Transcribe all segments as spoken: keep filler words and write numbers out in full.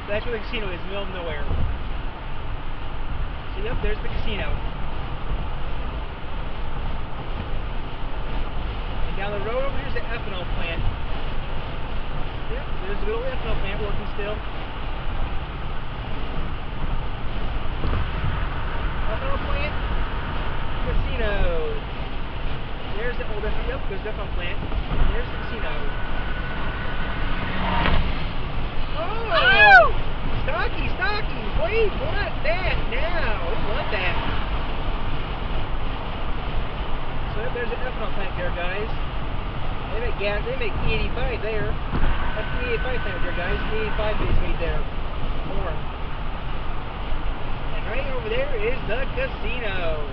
That's where the casino is, middle of nowhere. So yep, there's the casino. And down the road over here's the ethanol plant. Yep, there's the little ethanol plant working still. Ethanol plant, casino. There's the old ethanol, yep, there's the ethanol plant. There's the casino. Oh! Stocky, stocky! Wait, want that now! We want that. So there's an ethanol plant there, guys. They make gas. They make E eighty-five there. That's the E eighty-five plant there, guys. E eighty-five is made there. More. And right over there is the casino.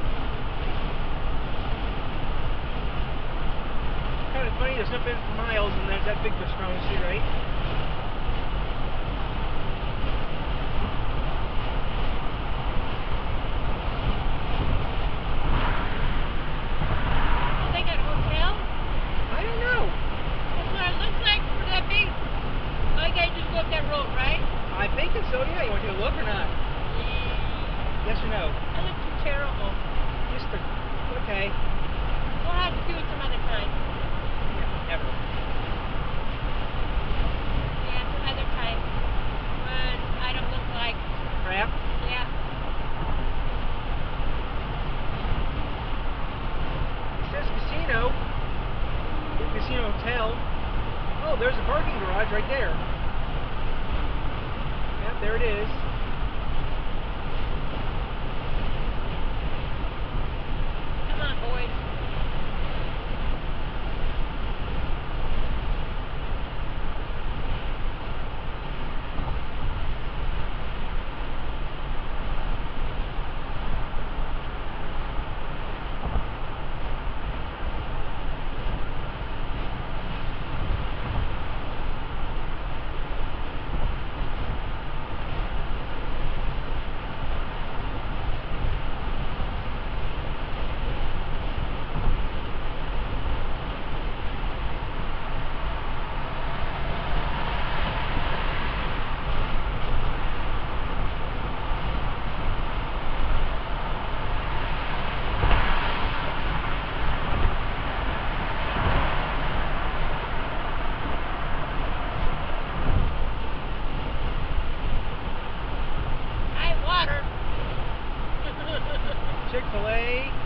Kind of funny. There's nothing for miles, and there's that big Pastrana Street, right? I think so, yeah. You want to take a look or not? Yeah. Yes or no? That looks too terrible. Just the, okay. We'll have to do it some other time. Yeah, never. Yeah, some other time. When I don't look like... Crap? Yeah. It says casino. The casino hotel. Oh, there's a parking garage right there. Yep, there it is. Come on, boys. Chick-fil-A.